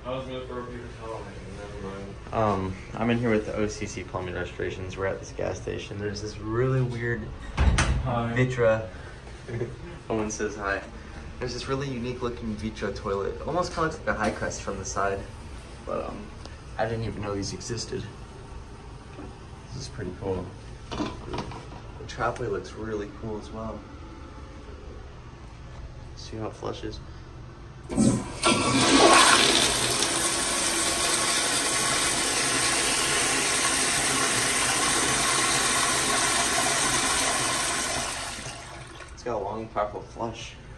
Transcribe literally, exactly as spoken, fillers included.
I was gonna throw a paper towel. Never mind. Um, I'm in here with the O C C Plumbing Restorations. We're at this gas station. There's this really weird Hi. VitrA. Someone says hi. There's this really unique looking VitrA toilet. Almost kind of looks like a high crest from the side. But um, I didn't even know these existed. This is pretty cool. The trapway looks really cool as well. See how it flushes. It's got a long, powerful flush.